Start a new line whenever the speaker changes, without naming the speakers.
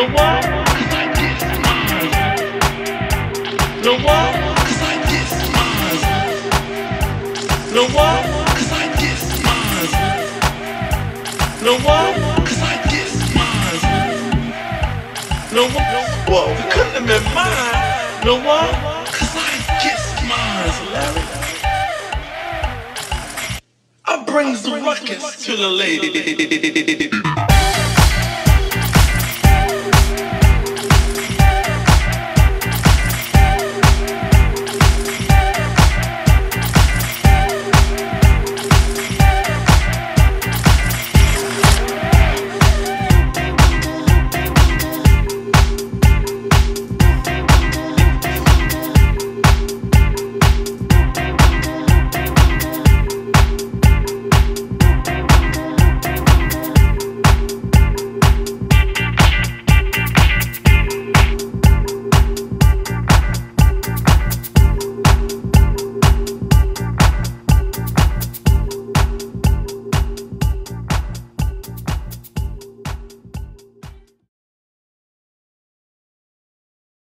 Know what? 'Cause I get mine. Know what? 'Cause I get mine. Know what? 'Cause I get mine. Know what? 'Cause I get mine. Know what? Whoa, it couldn't have been mine. Know what? 'Cause I get mine, Larry. I brings the ruckus to the lady.